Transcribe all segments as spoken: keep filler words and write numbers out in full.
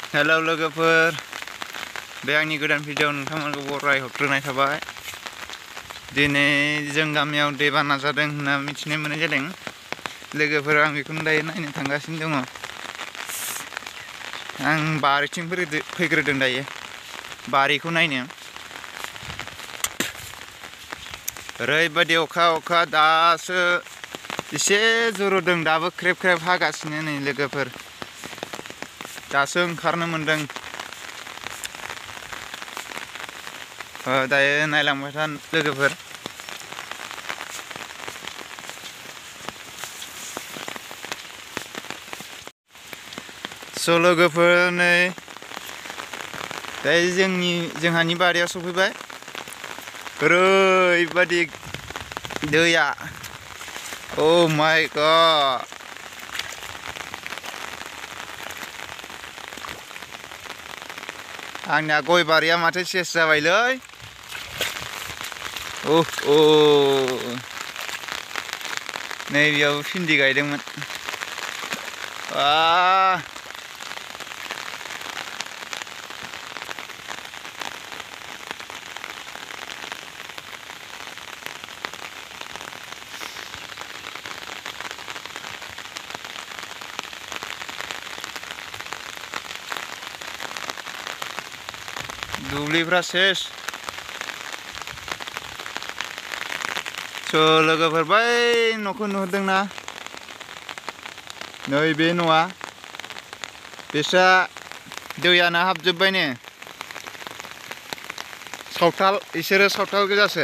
Hello लोगोफोर, बे आंनि गोदान भिडिअ नोंथांमोनखौ बराय हरग्रोनाय थाबाय। दिनै जों गामियाव दैबाना जादों होनना मिथिनो मोननाय जादों। लोगोफोर आं बेखौनो दायो नायनो थांगासिनो दङ। आं बारिथिं फैग्रोदों दायो, बारिखौ नायनो। ओरैबायदि अखा अखा दासो एसे जुरुदों, दाबो ख्रेब ख्रेब हागासिनो नै लोगोफोर। दासो ओंखारनो मोनदों। दायो नायलांबाय था लोगोफोर। स' लोगोफोर, नै दायो जोंनि जोंहानि बारियाव सफैबाय। ओरैबायदि दैया, अ माय गड। आंनिया गय बारिया माथो सेस जाबायलै। अ अ नै बेयाव भिन्दि गायदोंमोन। आ दुब्लिफ्रा सेस। स' लोगोफोर, बै न'खौ नुहुरदोंना? नै बे न'आ, बिस्रा दैयानो हाबजोब्बायनो। सावथाल, बिसोरो सावथाल गोजासो।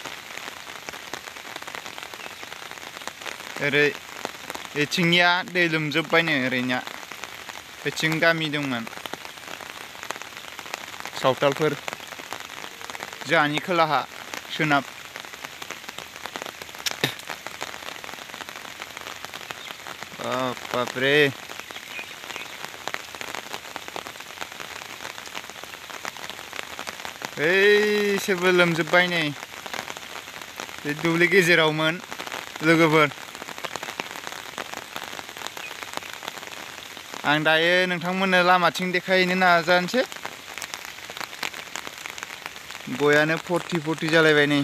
ओरै बेथिंनिया दै लोमजोब्बायनो, ओरैनिया बेथिं गामि दंमोन सावथालफोर, जोंहानि खोलाहा सोनाब। बापरे, बैसोरबो लोमजोब्बाय नै। बे दुब्लि गेजेरावमोन लोगोफोर। आं दायो नोंथांमोननो लामाथिं देखायहैनो नाजानोसै। गयानो फर्टि फर्टि जालायबाय नै।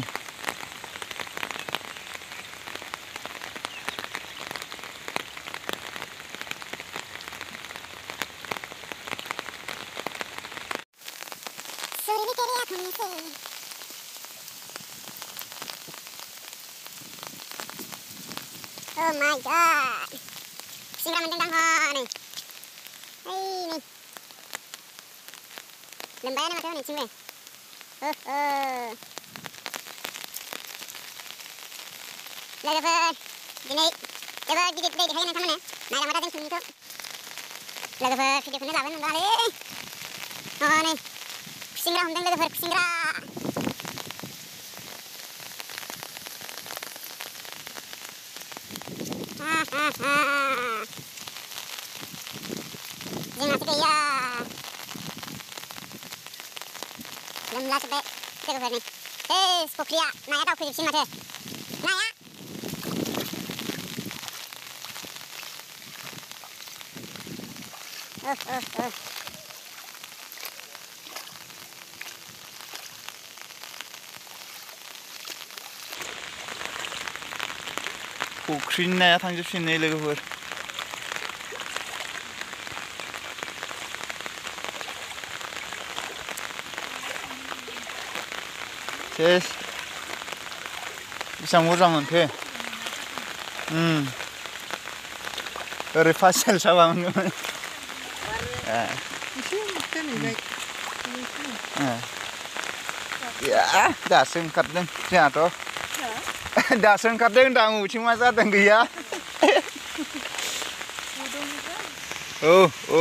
Oh my god. Singra mendeng dah ni. Hei ni. Lembayan macam ni singre. Oh oh. Lepas ini, lepas video kita dihayan macam mana? Naya mata jeng sini tu. Lepas video kita lawan dah le. Oh ni. Singra mendeng lepas singra. Jangan sampai ya. Lemlah sampai terus ni. Eh, spokria. Naya tahu kerja sini macam. Naya. Oh oh oh. फुख्रिनि नाया थांजोबसिगोन लोगोफोर। सेस, बेसेबां बुरजा मोनखो? उम ओरै फासिल साबा मोनगौमोन। या दासो ओंखारदों जोंहाथ'। दासो ओंखारदों होनदां, बबेथिं मा जादों गैया। औ औ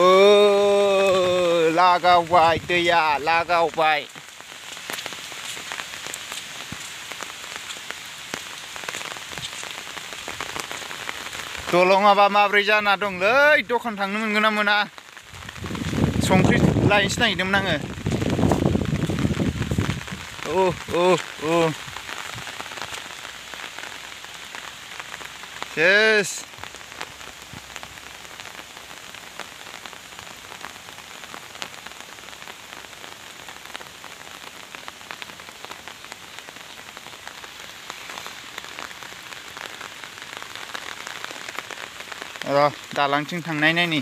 लागावबाय दैया, लागावबाय। दलङाबा माब्रै जाना दंलै, दखान थांनो मोनगोन ना मोना? संख्रि लायनोसो नागिरदोंमोन आङो। औ औ औ सेस। र' दालांथिं थांनाय नायनि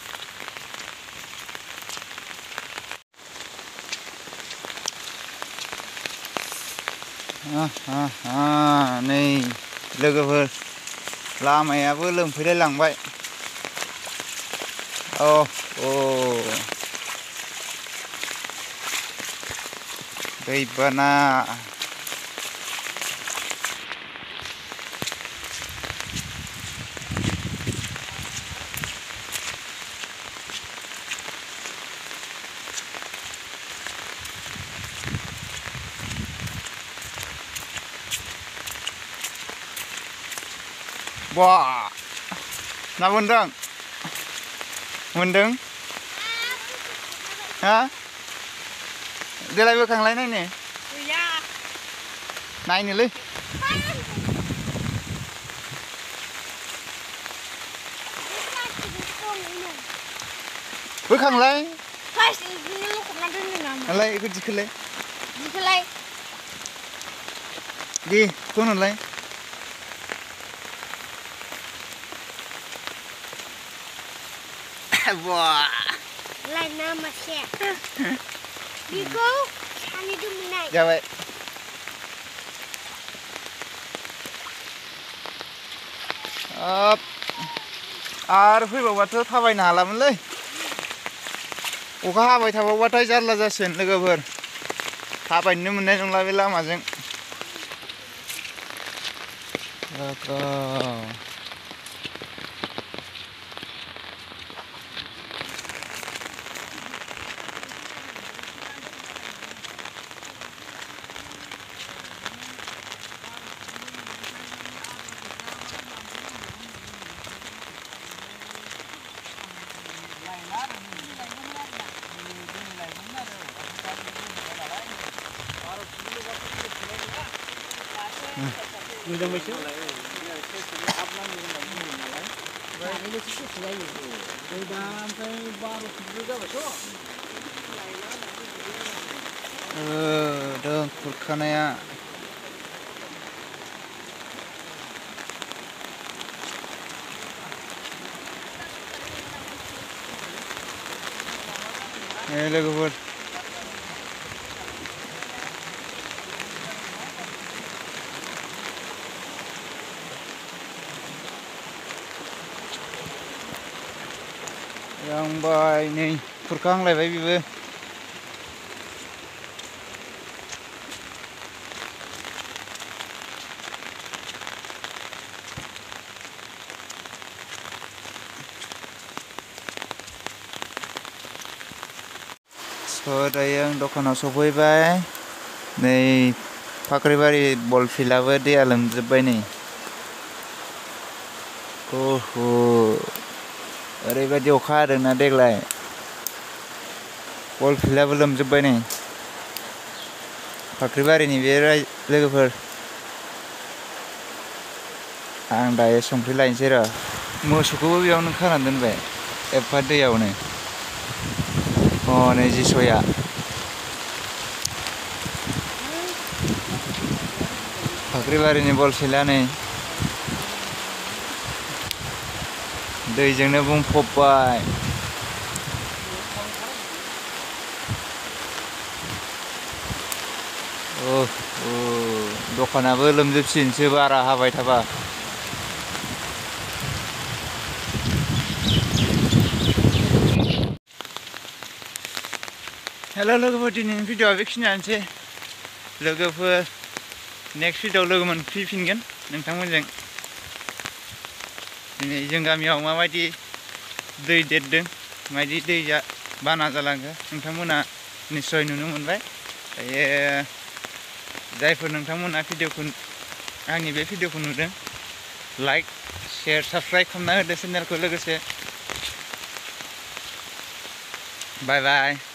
नै लोगोफोर लामायाबो लोमफैलाय लांबाय औ औ दैबाना wah na moन्दों मोन्दों ha देलाय बोखांलाय नायनो गैया नायनोलै बोखांलाय प्लास्टिकनि लखबना दोनदों नामा लाय बेखौ दिखोलाय दिखोलाय दे खनलाय wah lain nama sih Biko kami itu menaik जाबाय आरो फैबावबाथ' थाबायनो हालामोनलै अखा हाबाय थाबावबाथाय जारला जासिगोन लोगोफोर थाबायनो मोननाय नंला बे लामाजों मोजां बैसो दों खुरखानाया लोगोफोर लांबाय नै खुरखाहांलायबाय बेबो दायो आं दखानाव सफैबाय नै फाख्रिबारि बल फिल्डआबो दैया लोमजोब्बाय नै ओह ओरैबायदि अखा हादोंना देग्लाय बल फिल्डआबो लोमजोब्बाय नै फाख्रिबारिनि बे लोगोफोर आं दायो संख्रि लायनोसै र' मोसौखौबो बेयावनो खानानै दोनबाय एफा दैयावनो हनै जिसया फाख्रिबारिनि बल फिल्डआ नै दैजोंनो बुंफबबाय दखानाबो लोमजोबसिगोनसो बारा हाबाय थाबा हेल' लोगोफोर दिनैनि भिडिअ'आ बेखिनियानोसै लोगोफोर नेक्स्ट भिडिअ'आव लोगो मोनफैफिनगोन नोंथांमोनजों दिनै जों गामियाव माबायदि दै देरदों माबायदि दै बाना जालांखो नोंथांमोना निस्सय नुनो मोनबाय दायो जायफोर नोंथांमोना भिडिअ'खौ आंनि बे भिडिअ'खौ नुदों लाइक शेयार साबस्क्राइब खालामना होदो चेनेलखौ लोगोसे बाय बाय